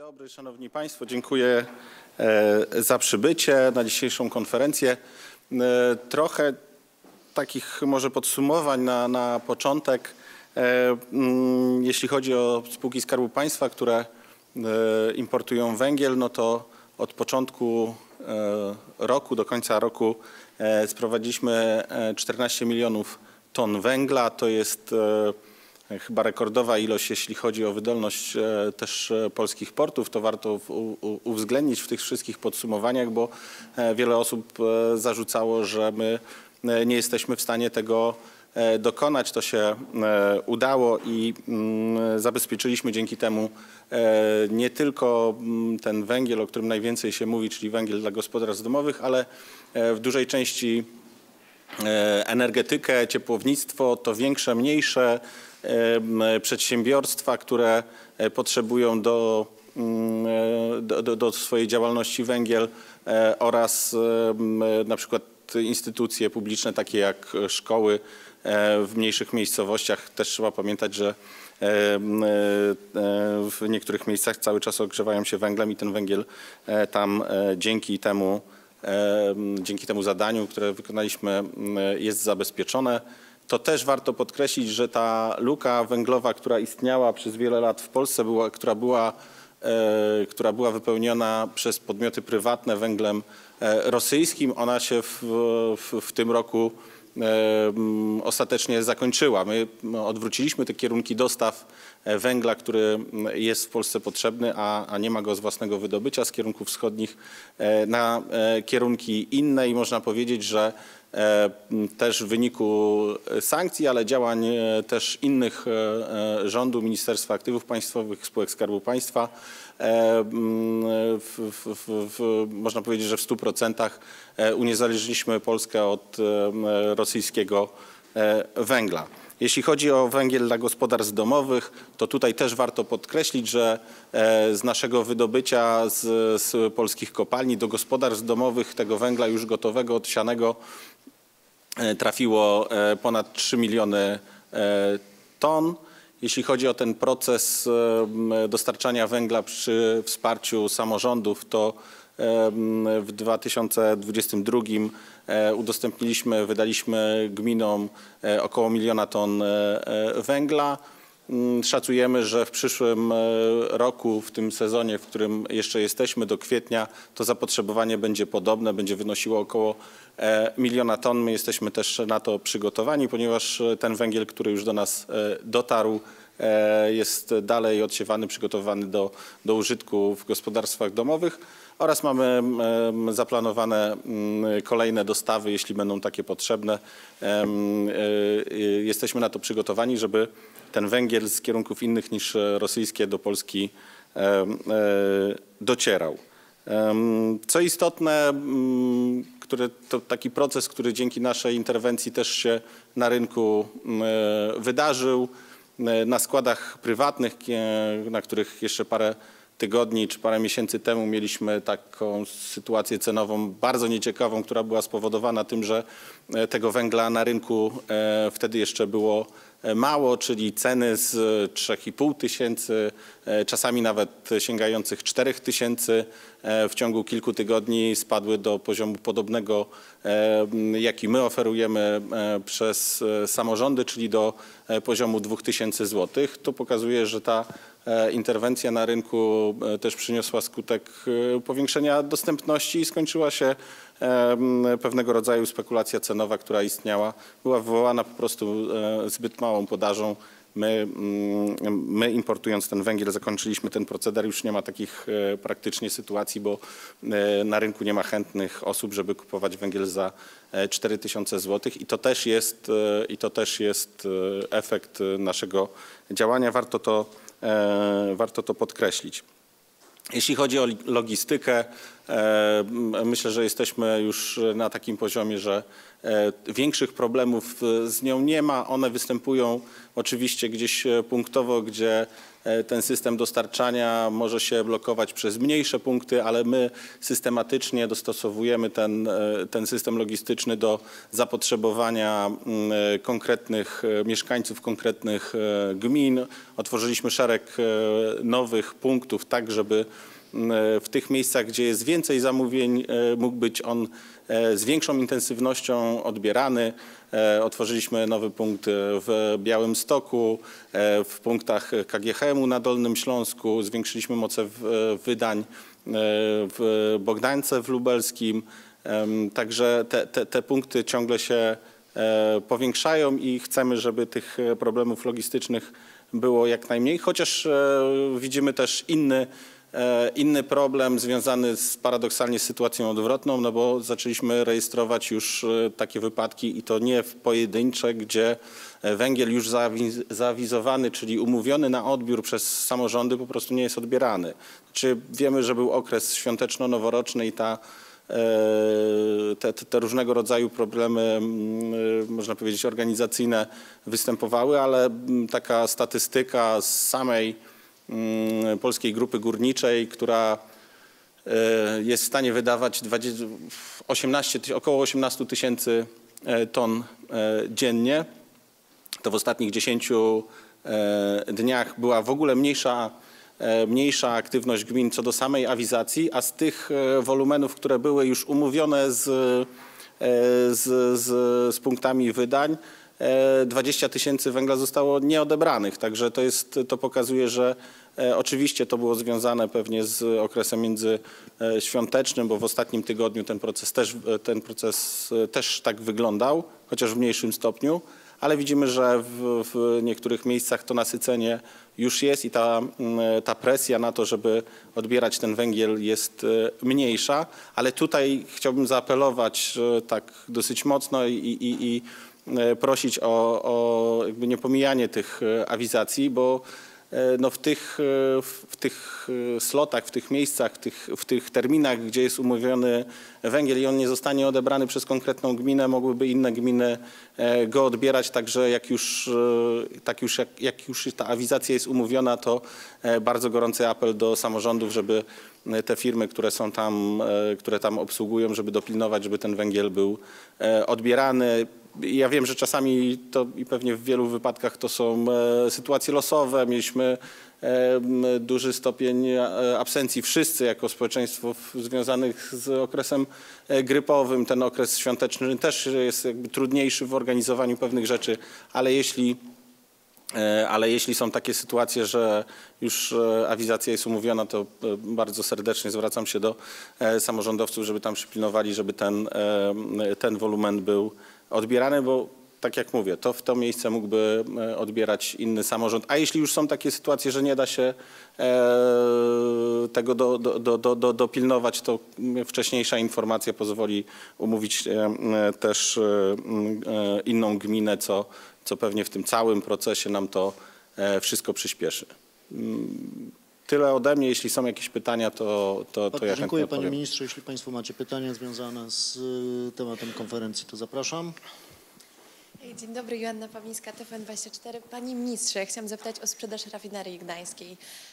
dobry, Szanowni Państwo. Dziękuję za przybycie na dzisiejszą konferencję. Trochę takich może podsumowań na początek. Jeśli chodzi o spółki Skarbu Państwa, które importują węgiel, no to od początku roku do końca roku sprowadziliśmy 14 milionów ton węgla. To jest chyba rekordowa ilość, jeśli chodzi o wydolność też polskich portów. To warto uwzględnić w tych wszystkich podsumowaniach, bo wiele osób zarzucało, że my nie jesteśmy w stanie tego dokonać. To się udało i zabezpieczyliśmy dzięki temu nie tylko ten węgiel, o którym najwięcej się mówi, czyli węgiel dla gospodarstw domowych, ale w dużej części energetykę, ciepłownictwo, to większe, mniejsze przedsiębiorstwa, które potrzebują do swojej działalności węgiel oraz na przykład instytucje publiczne takie jak szkoły w mniejszych miejscowościach. Też trzeba pamiętać, że w niektórych miejscach cały czas ogrzewają się węglem i ten węgiel tam dzięki temu zadaniu, które wykonaliśmy, jest zabezpieczone. To też warto podkreślić, że ta luka węglowa, która istniała przez wiele lat w Polsce, która była wypełniona przez podmioty prywatne węglem rosyjskim, ona się w tym roku ostatecznie zakończyła. My odwróciliśmy te kierunki dostaw węgla, który jest w Polsce potrzebny, a nie ma go z własnego wydobycia z kierunków wschodnich na kierunki inne i można powiedzieć, że też w wyniku sankcji, ale działań też innych rządu, Ministerstwa Aktywów Państwowych, spółek Skarbu Państwa, można powiedzieć, że w 100% uniezależniliśmy Polskę od rosyjskiego węgla. Jeśli chodzi o węgiel dla gospodarstw domowych, to tutaj też warto podkreślić, że z naszego wydobycia z polskich kopalni do gospodarstw domowych tego węgla już gotowego, odsianego trafiło ponad 3 miliony ton. Jeśli chodzi o ten proces dostarczania węgla przy wsparciu samorządów, to w 2022 wydaliśmy gminom około 1 miliona ton węgla. Szacujemy, że w przyszłym roku, w tym sezonie, w którym jeszcze jesteśmy, do kwietnia, to zapotrzebowanie będzie podobne, będzie wynosiło około 1 miliona ton. My jesteśmy też na to przygotowani, ponieważ ten węgiel, który już do nas dotarł, jest dalej odsiewany, przygotowywany do użytku w gospodarstwach domowych oraz mamy zaplanowane kolejne dostawy, jeśli będą takie potrzebne. Jesteśmy na to przygotowani, żeby ten węgiel z kierunków innych niż rosyjskie do Polski docierał. Co istotne, to taki proces, który dzięki naszej interwencji też się na rynku wydarzył. Na składach prywatnych, na których jeszcze parę tygodni czy parę miesięcy temu mieliśmy taką sytuację cenową bardzo nieciekawą, która była spowodowana tym, że tego węgla na rynku wtedy jeszcze było mało, czyli ceny z 3,5 tysięcy, czasami nawet sięgających 4 tysięcy w ciągu kilku tygodni spadły do poziomu podobnego, jaki my oferujemy przez samorządy, czyli do poziomu 2000 zł. To pokazuje, że ta interwencja na rynku też przyniosła skutek powiększenia dostępności i skończyła się pewnego rodzaju spekulacja cenowa, która istniała. Była wywołana po prostu zbyt małą podażą. My importując ten węgiel zakończyliśmy ten proceder. Już nie ma takich praktycznie sytuacji, bo na rynku nie ma chętnych osób, żeby kupować węgiel za 4000 zł i to też jest efekt naszego działania. Warto to podkreślić. Jeśli chodzi o logistykę, myślę, że jesteśmy już na takim poziomie, że większych problemów z nią nie ma. One występują oczywiście gdzieś punktowo, gdzie ten system dostarczania może się blokować przez mniejsze punkty, ale my systematycznie dostosowujemy ten system logistyczny do zapotrzebowania konkretnych mieszkańców konkretnych gmin. Otworzyliśmy szereg nowych punktów, tak żeby w tych miejscach, gdzie jest więcej zamówień, mógł być on z większą intensywnością odbierany. Otworzyliśmy nowy punkt w Białymstoku, w punktach KGHM-u na Dolnym Śląsku, zwiększyliśmy moce wydań w Bogdańce w Lubelskim. Także te punkty ciągle się powiększają i chcemy, żeby tych problemów logistycznych było jak najmniej, chociaż widzimy też inny problem związany paradoksalnie z sytuacją odwrotną, no bo zaczęliśmy rejestrować już takie wypadki i to nie pojedyncze, gdzie węgiel już zaawizowany, czyli umówiony na odbiór przez samorządy po prostu nie jest odbierany. Znaczy wiemy, że był okres świąteczno-noworoczny i te różnego rodzaju problemy, można powiedzieć, organizacyjne występowały, ale taka statystyka z samej Polskiej Grupy Górniczej, która jest w stanie wydawać około 18 tysięcy ton dziennie, to w ostatnich 10 dniach była w ogóle mniejsza aktywność gmin co do samej awizacji, a z tych wolumenów, które były już umówione z punktami wydań, 20 tysięcy węgla zostało nieodebranych. Także to pokazuje, że oczywiście to było związane pewnie z okresem międzyświątecznym, bo w ostatnim tygodniu ten proces też tak wyglądał, chociaż w mniejszym stopniu, ale widzimy, że w niektórych miejscach to nasycenie już jest i ta presja na to, żeby odbierać ten węgiel jest mniejsza, ale tutaj chciałbym zaapelować tak dosyć mocno i prosić o jakby niepomijanie tych awizacji, bo no w tych slotach, w tych miejscach, w tych terminach, gdzie jest umówiony węgiel i on nie zostanie odebrany przez konkretną gminę, mogłyby inne gminy go odbierać. Także jak już ta awizacja jest umówiona, to bardzo gorący apel do samorządów, żeby te firmy, które tam obsługują, żeby dopilnować, żeby ten węgiel był odbierany. Ja wiem, że czasami to i pewnie w wielu wypadkach to są sytuacje losowe. Mieliśmy duży stopień absencji wszyscy jako społeczeństwo związanych z okresem grypowym. Ten okres świąteczny też jest jakby trudniejszy w organizowaniu pewnych rzeczy, ale jeśli są takie sytuacje, że już awizacja jest umówiona, to bardzo serdecznie zwracam się do samorządowców, żeby tam przypilnowali, żeby ten wolumen był odbierany, bo tak jak mówię, to w to miejsce mógłby odbierać inny samorząd. A jeśli już są takie sytuacje, że nie da się tego dopilnować, to wcześniejsza informacja pozwoli umówić też inną gminę, co pewnie w tym całym procesie nam to wszystko przyspieszy. Tyle ode mnie. Jeśli są jakieś pytania, to ja chętnie odpowiem. Dziękuję panie ministrze. Jeśli państwo macie pytania związane z tematem konferencji, to zapraszam. Dzień dobry, Joanna Pawlińska, TVN24. Panie ministrze, chciałam zapytać o sprzedaż rafinerii gdańskiej.